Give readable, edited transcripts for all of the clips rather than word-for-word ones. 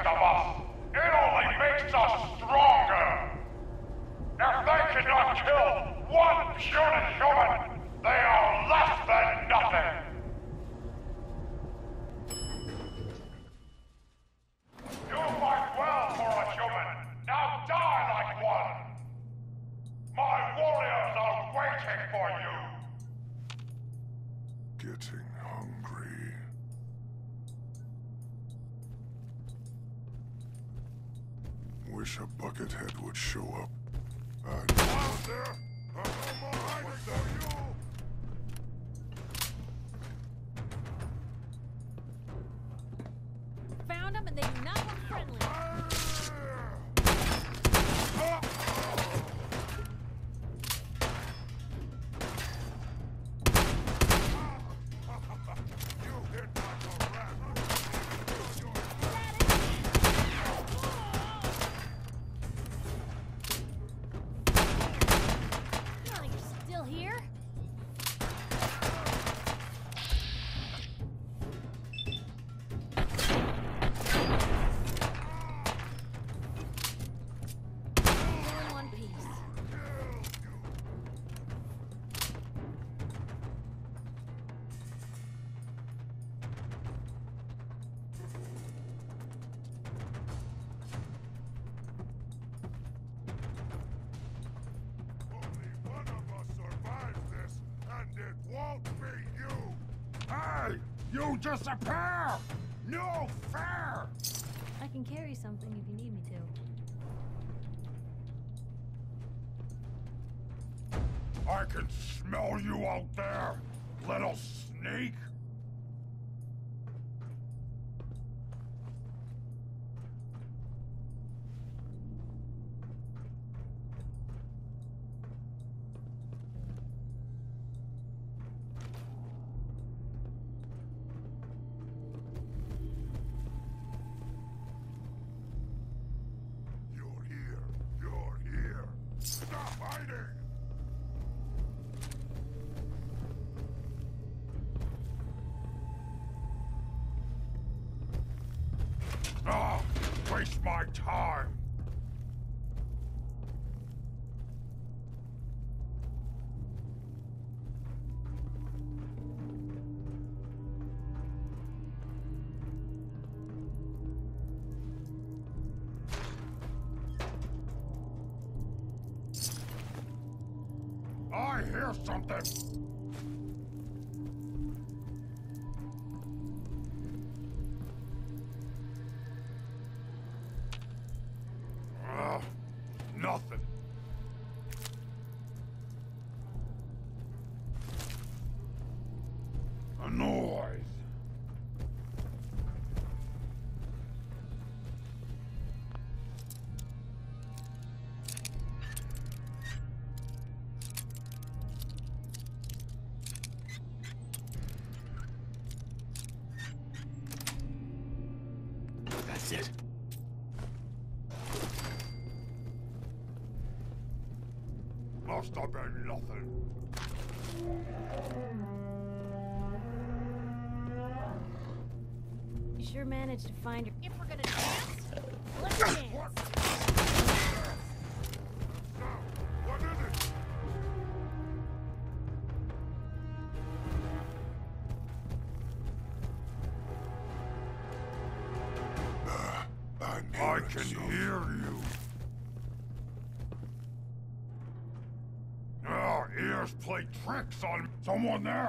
of us. It only makes us stronger. If they cannot kill one puny human, they are less than nothing. You fight well for a human. Now die like one. My warriors are waiting for you. Getting hungry. Wish a buckethead would show up. Out there! I'm hiding for you! Found them and they do not look friendly. You disappear! No fair! I can carry something if you need me to. I can smell you out there, little sneak! Waste my time! I hear something! Nothing. A noise. That's it. Must have been nothing. You sure managed to find her. If we're gonna dance, let's dance. What is it? I can hear you. Our ears play tricks on someone there.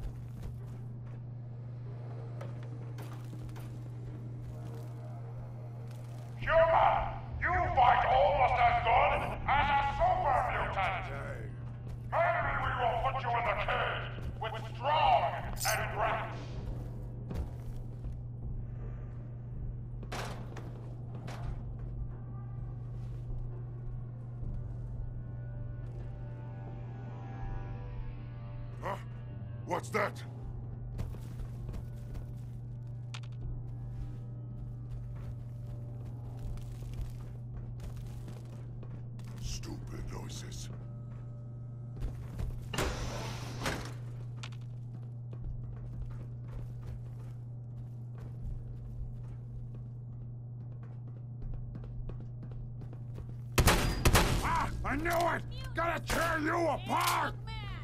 Human, you fight almost as good as a super mutant. Maybe we will put you in the cage with strong and rats. Huh? What's that? Stupid noises. knew it! Gonna tear you apart!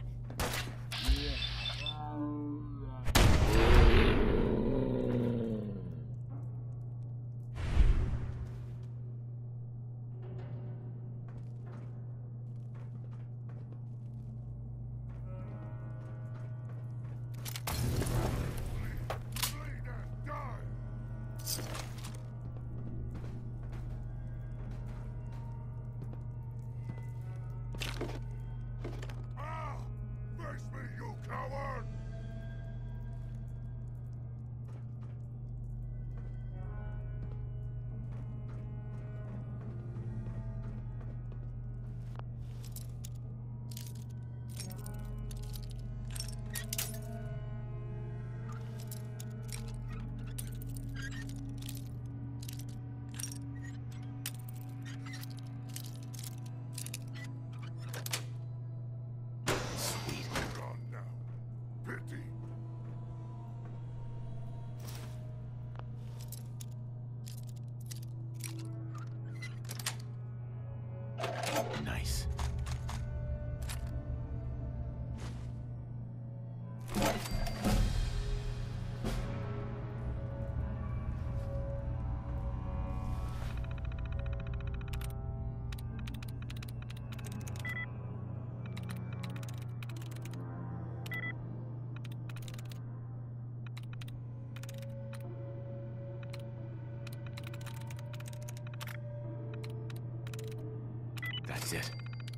Nice. That's it.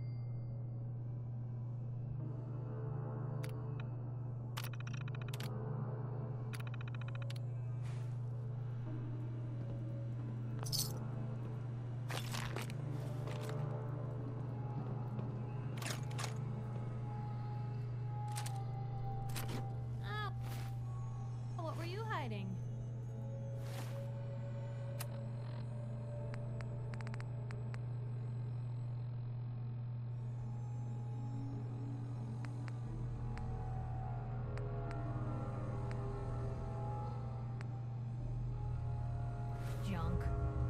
Oh, what were you hiding? Junk.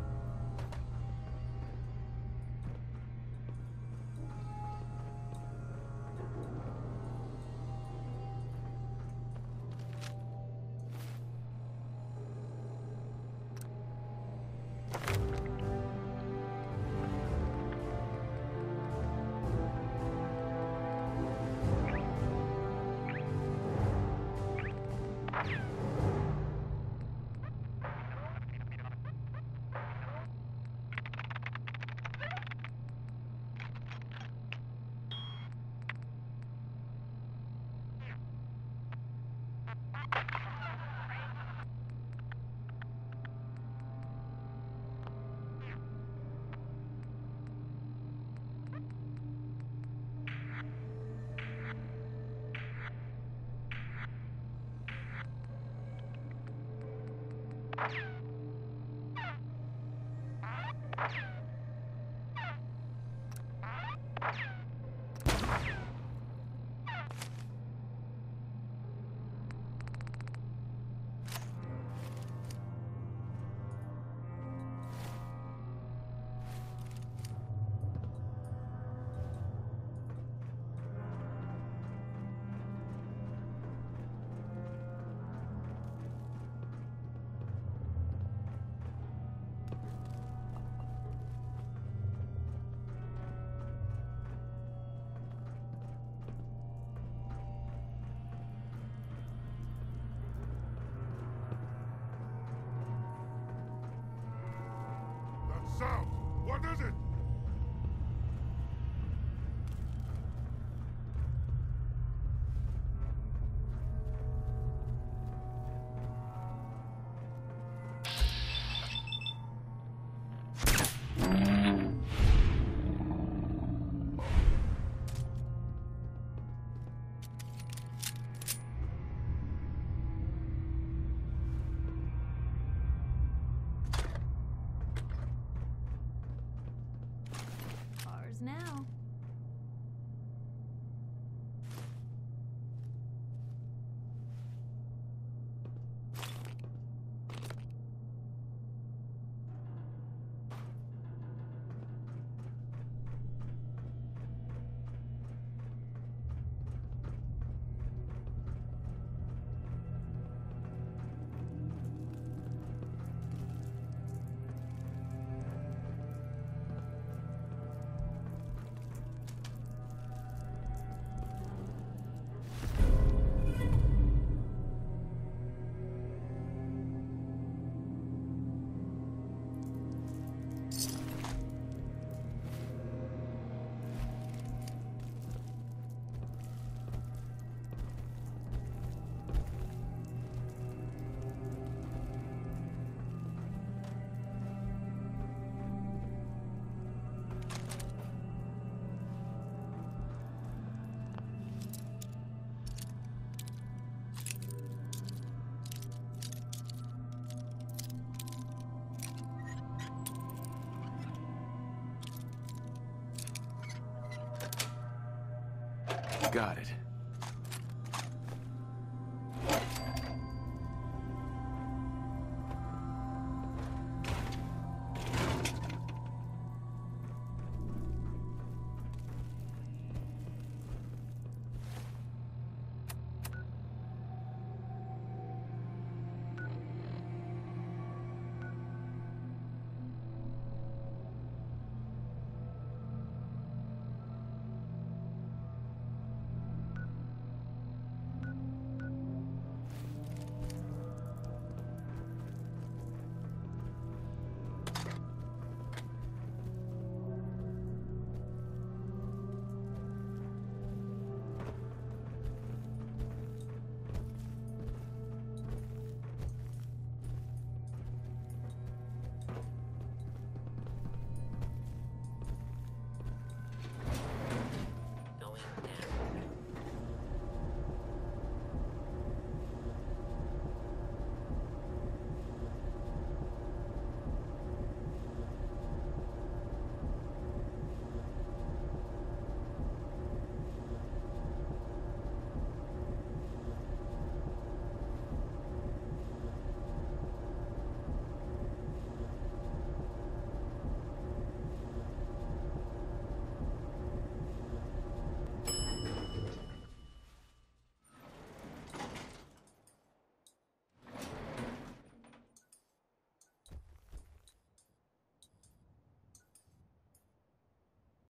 Sound! What is it? Got it.